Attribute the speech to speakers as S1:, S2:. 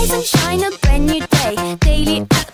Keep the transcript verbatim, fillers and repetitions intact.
S1: rise and shine a brand new day. Daily